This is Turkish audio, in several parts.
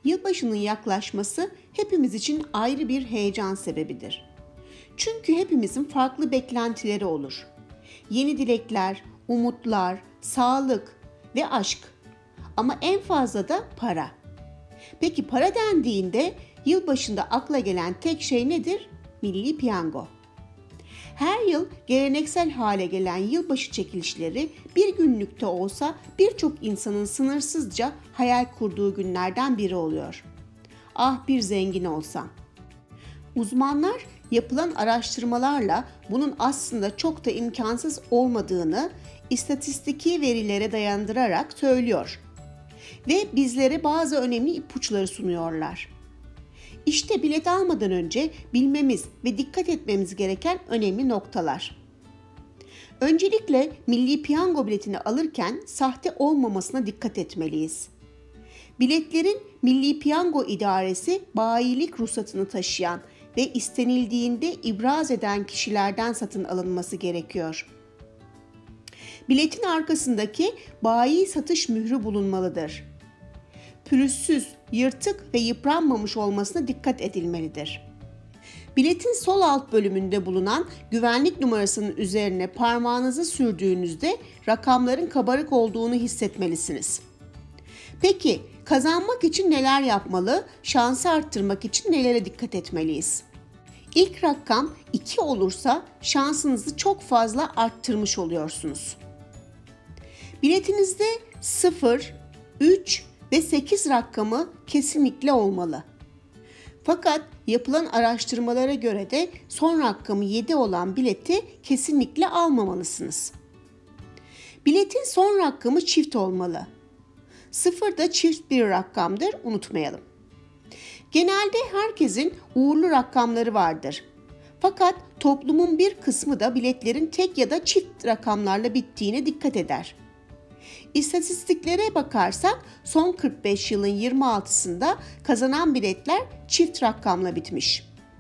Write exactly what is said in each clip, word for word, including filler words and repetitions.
Yılbaşının yaklaşması hepimiz için ayrı bir heyecan sebebidir. Çünkü hepimizin farklı beklentileri olur. Yeni dilekler, umutlar, sağlık ve aşk. Ama en fazla da para. Peki para dendiğinde yılbaşında akla gelen tek şey nedir? Milli Piyango. Her yıl geleneksel hale gelen yılbaşı çekilişleri bir günlükte olsa birçok insanın sınırsızca hayal kurduğu günlerden biri oluyor. Ah bir zengin olsam. Uzmanlar yapılan araştırmalarla bunun aslında çok da imkansız olmadığını istatistiki verilere dayandırarak söylüyor ve bizlere bazı önemli ipuçları sunuyorlar. İşte bilet almadan önce bilmemiz ve dikkat etmemiz gereken önemli noktalar. Öncelikle Milli Piyango biletini alırken sahte olmamasına dikkat etmeliyiz. Biletlerin Milli Piyango İdaresi bayilik ruhsatını taşıyan ve istenildiğinde ibraz eden kişilerden satın alınması gerekiyor. Biletin arkasındaki bayi satış mührü bulunmalıdır. Pürüzsüz, yırtık ve yıpranmamış olmasına dikkat edilmelidir. Biletin sol alt bölümünde bulunan güvenlik numarasının üzerine parmağınızı sürdüğünüzde rakamların kabarık olduğunu hissetmelisiniz. Peki kazanmak için neler yapmalı, şansı arttırmak için nelere dikkat etmeliyiz? İlk rakam iki olursa şansınızı çok fazla arttırmış oluyorsunuz. Biletinizde sıfır, üç ve sekiz rakamı kesinlikle olmalı. Fakat yapılan araştırmalara göre de son rakamı yedi olan bileti kesinlikle almamalısınız. Biletin son rakamı çift olmalı. sıfır da çift bir rakamdır, unutmayalım. Genelde herkesin uğurlu rakamları vardır. Fakat toplumun bir kısmı da biletlerin tek ya da çift rakamlarla bittiğine dikkat eder. İstatistiklere bakarsak son kırk beş yılın yirmi altısında kazanan biletler çift rakamla bitmiş.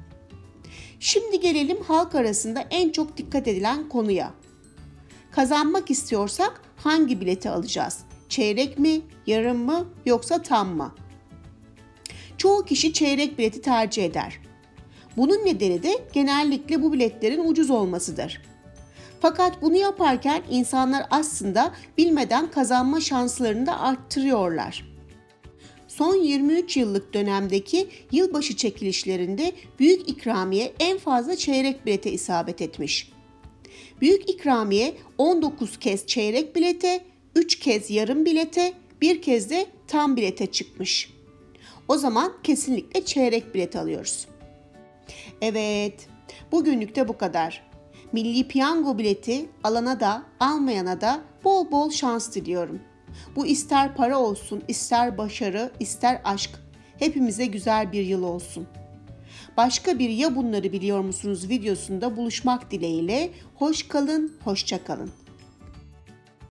Şimdi gelelim halk arasında en çok dikkat edilen konuya. Kazanmak istiyorsak hangi bileti alacağız? Çeyrek mi, yarım mı yoksa tam mı? Çoğu kişi çeyrek bileti tercih eder. Bunun nedeni de genellikle bu biletlerin ucuz olmasıdır. Fakat bunu yaparken insanlar aslında bilmeden kazanma şanslarını da arttırıyorlar. Son yirmi üç yıllık dönemdeki yılbaşı çekilişlerinde büyük ikramiye en fazla çeyrek bilete isabet etmiş. Büyük ikramiye on dokuz kez çeyrek bilete, üç kez yarım bilete, bir kez de tam bilete çıkmış. O zaman kesinlikle çeyrek bilet alıyoruz. Evet, bugünlük de bu kadar. Milli Piyango bileti alana da almayana da bol bol şans diliyorum. Bu ister para olsun, ister başarı, ister aşk. Hepimize güzel bir yıl olsun. Başka bir ya bunları biliyor musunuz videosunda buluşmak dileğiyle. Hoş kalın, hoşça kalın.